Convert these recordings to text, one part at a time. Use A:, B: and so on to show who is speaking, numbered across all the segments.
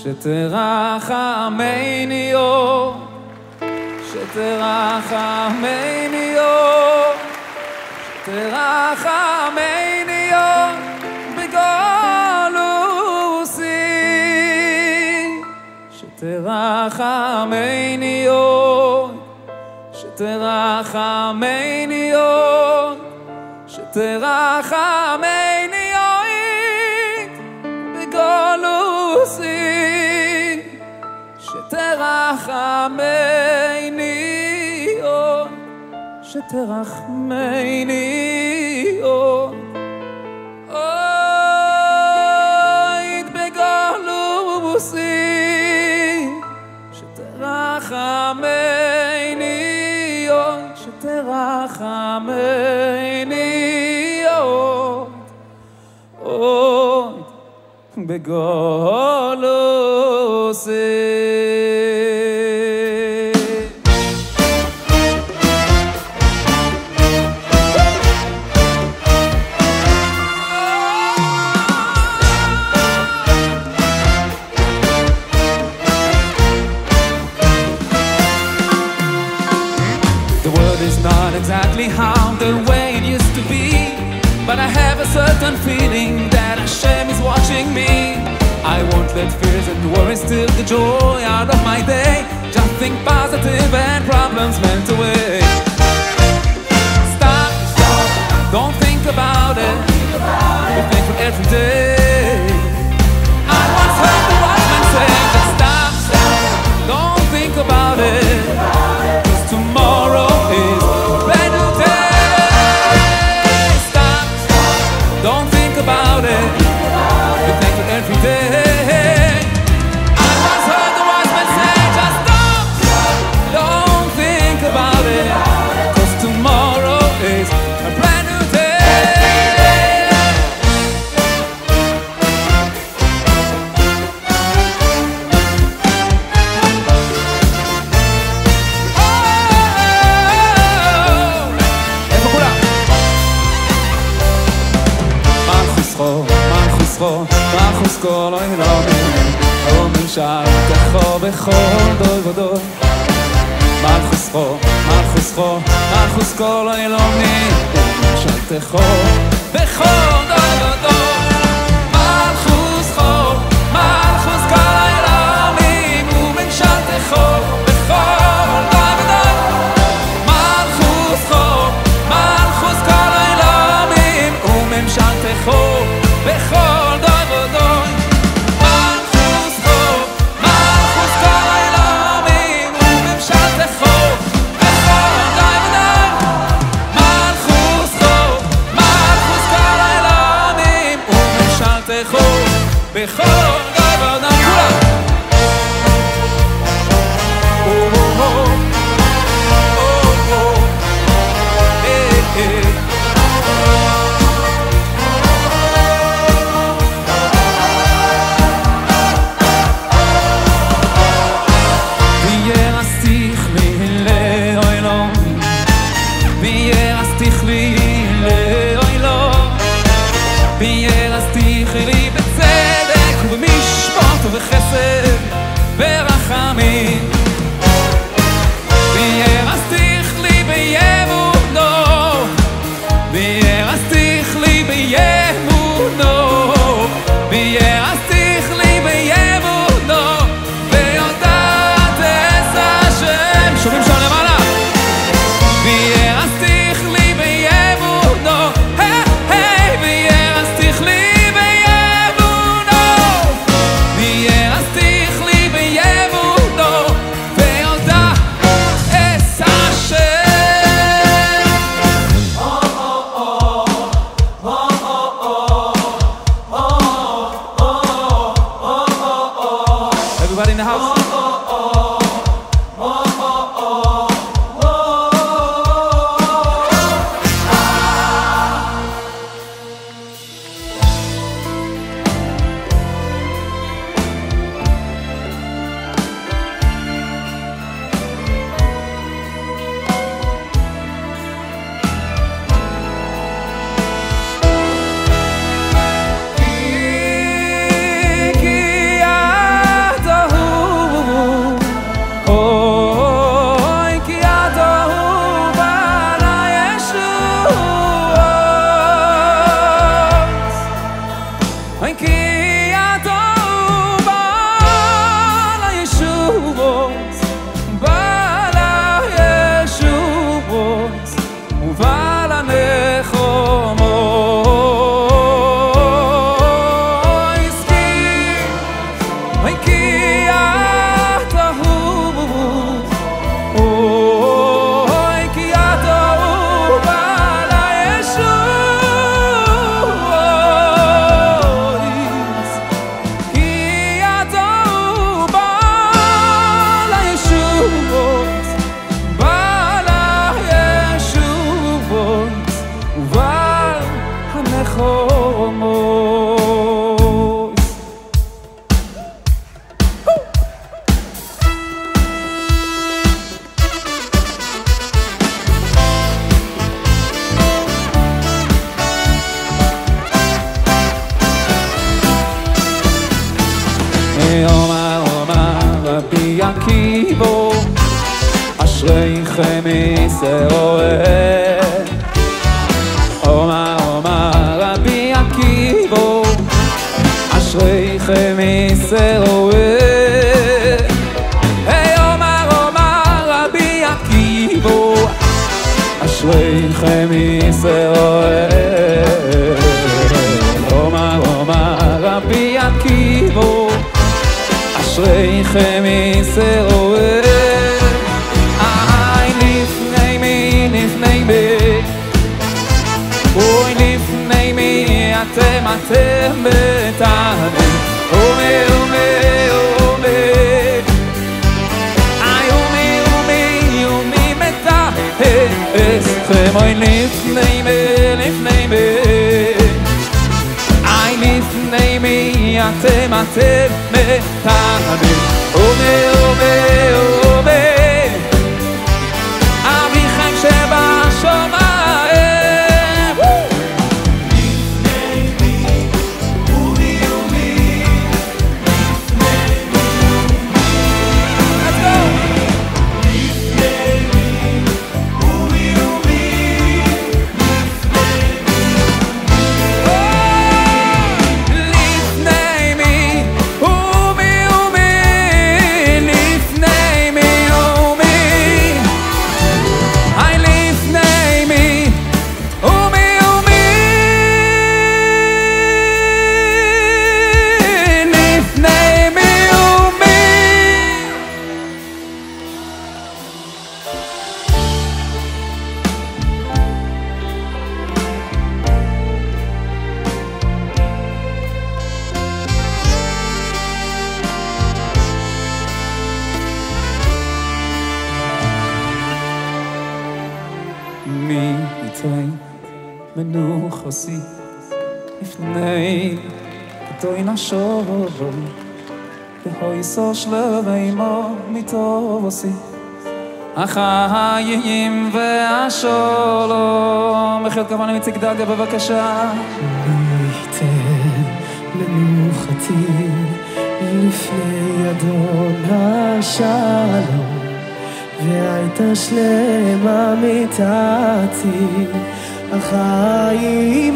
A: שתרחמני עוד, שתרחמני עוד, שתרחמני עוד בגולוסי, שתרחמני עוד, שתרחמני עוד, שתרחמני עוד בגולוסי, שתרחמני עוד, שתרחמני עוד, עוד בגולוסי, שתרחמני עוד, שתרחמני עוד, עוד בגולוסי. Not exactly how the way it used to be, but I have a certain feeling that Hashem is watching me. I won't let fears and worries steal the joy out of my day. Just think positive and problems melt away. Stop, stop, don't think about it. Be thankful every day. I once heard the watchman say, just stop, stop, don't think about it. Cause tomorrow is about it, be thankful every day. I once heard the wise man say, just stop, don't think about it, cause tomorrow is a brand new day. איפה כולם? מלכוס כל העולמים, וממשלתך בכל דור ודור. מלכוס כל העולמים, וממשלתך בכל דור ודור. מלכוס כל העולמים, וממשלתך בכל דור ודור. מלכוס כל העולמים, וממשלתך בכל דור ודור. מלכוס כל העולמים וממשלתך בכל דור ודור. מלכוס כל העולמים וממשלתך בכל דור ודור. Be בחומוס. רבי עקיבא, אשריכם ישראל. אומר רבי עקיבא, אשריכם ישראל. אומר רבי עקיבא, אשריכם ישראל. אומר רבי עקיבא, אשריכם ישראל. לפני מי, לפני מי, אוי לפני מי אתם בטעמים. אומי, אומי, אומי, אומי מטעסכם. אוי לפני מי, לפני מי, לפני מי אתם בטעמים. אומי, אומי, אומי, אביכם שבשמיים. מי ייתן מנוחסי לפני גדוי נשור, בהויסו שלבימו מטובוסי החיים והשלום. מחיאות כפיים איציק דגה בבקשה.
B: מי ייתן מנוחתי לפני אדון השלום, והייתה שלמה מיתתי החיים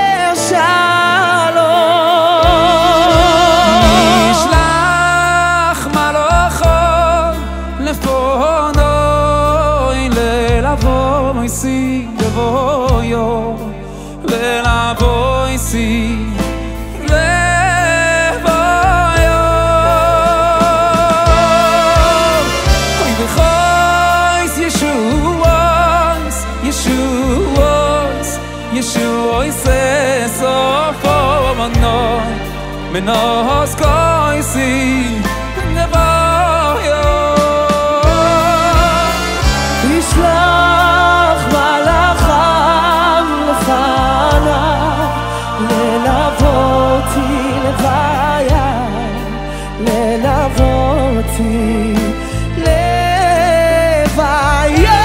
B: והשלום.
A: נשלח מלאכו לפונוי ללבוא מויסי לבויו, ללבוא איסי Yeshua says sofo manoi menos koisi nevayo.
B: Yishlach malacham lefanav lelavoti levaya, lelavoti levaya.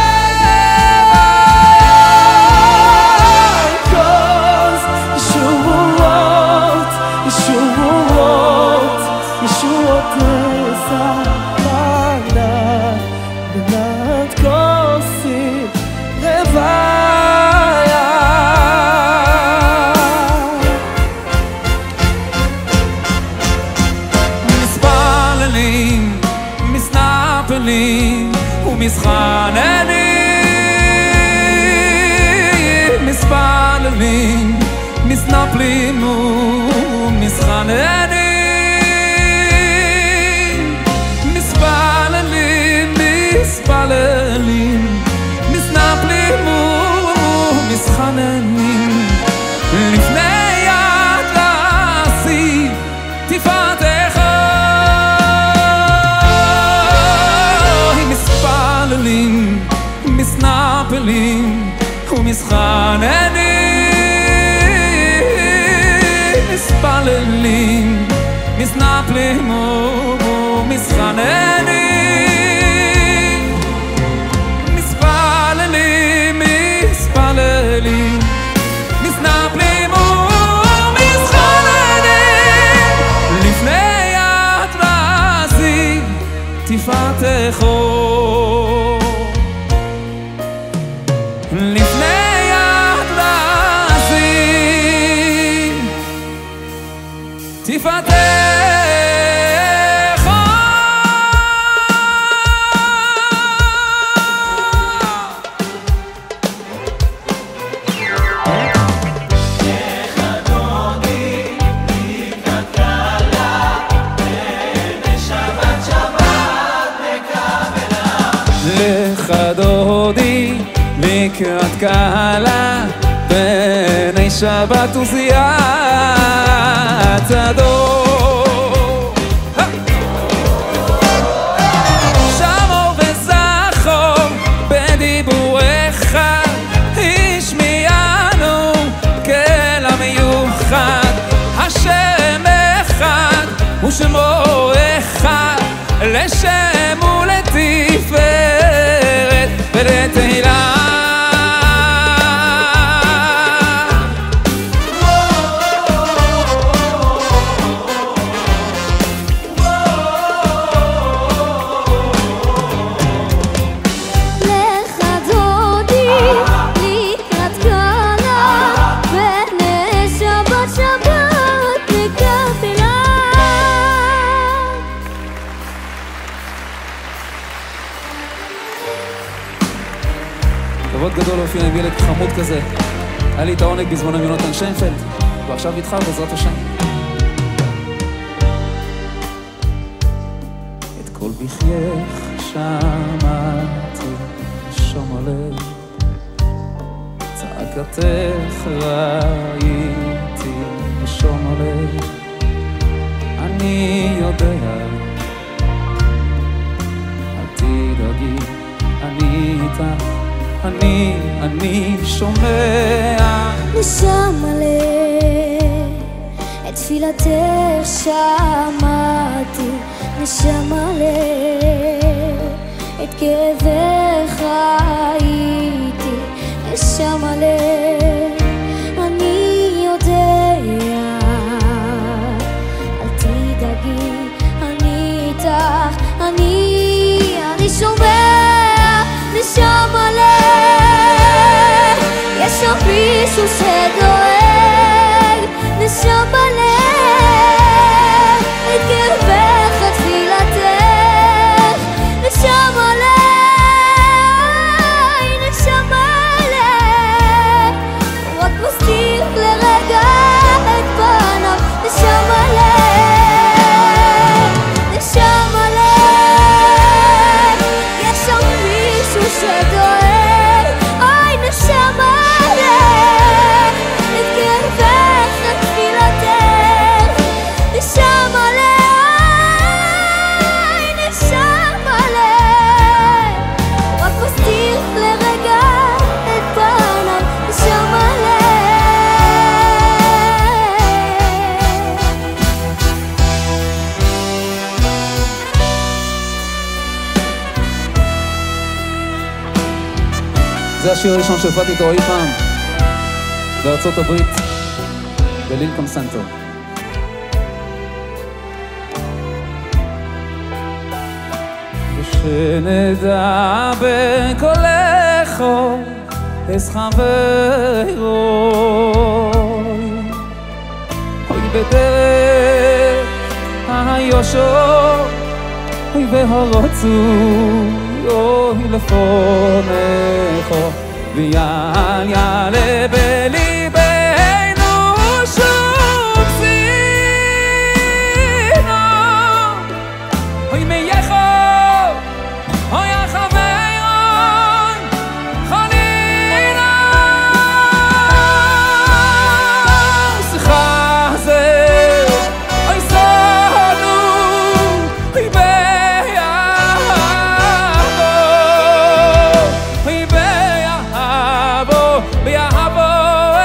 A: ומסחננים, מספללים, מסנפלים ומסחננים, מספללים, מספללים, מסנפלים ומסחננים. לפני יד לעשי תפארתך, מסנפלים ומסחננים, מתפללים, מתנפלים ומתחננים, מתפללים, מתפללים, מתנפלים ומתחננים, לפני יד רזי תפתחו, לפני יד רזי תפתחו. לך דודי לקראת קהלה בני שבת וזיעת הדור, שמור וזכור בדיבורך השמיענו קול המיוחד, השם אחד ושמו אחד, לשם ולתפארת ולתהילה. כבוד גדול להופיע עם ילד חמוד כזה. היה לי את העונג בזמן עם יונתן שיינפלד, ועכשיו איתך בעזרת השם. את כל בחייך שמעתי שום הלב, צעקתך ראיתי שום הלב, אני יודע, אל תדאגי, אני איתך, אני שומע.
C: נשמה לב, את תפילתך שמעתי, נשמה לב, את כאבך ראיתי, נשמה לב, אני יודע, אל תדאגי, אני איתך, אני שומע. נשמה לב, יש שם מישהו שדואג, נשמה לב, את כאבך, את תפילתך, נשמה לב, נשמה לב, הוא רק מסתיר לרגע את פניו, נשמה לב, נשמה לב, יש שם מישהו שדואג, אוי נשמה לב, את כאבך, את תפילתך, נשמה לב, נשמה לב, רק מסתיר לרגע את פניו, נשמה לב.
A: זה השיר הראשון שהופעתי איתו אי פעם בארצות הברית, בלינקולן סנטר. ושנדע בקולך אסחברוי, אוי בדרך היושר, אוי והרצוי, אוי לפונך, ויעלה בליבנו שוב שנאה, אוי מייחו, אוי החברוי, חנינה, שיחה זה, אוי סנו, אוי ביעבו, ביעבו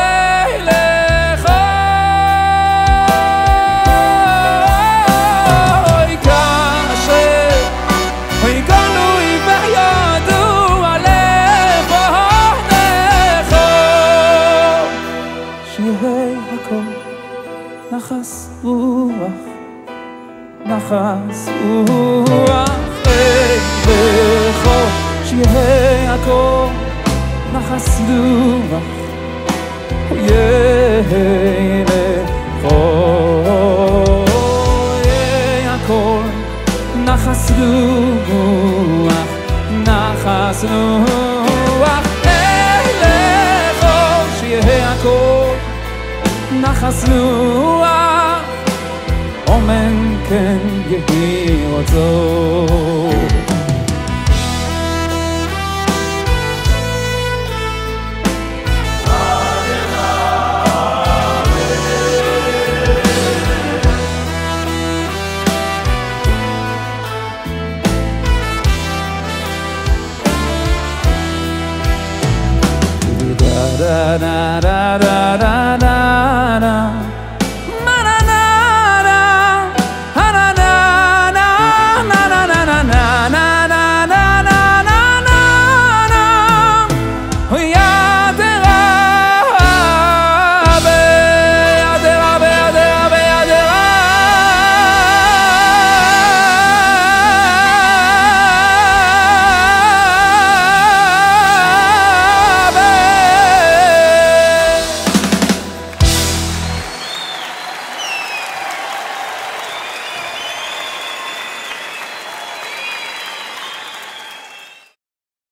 A: שיהיה הכל נחס רוח, נחס רוח בכל שיהיה הכל נחס רוח יהיה הכל נחס רוח, נחס רוח לכל שיהיה הכל נחס רוח אומן כן יהי רצון. Da da da da da da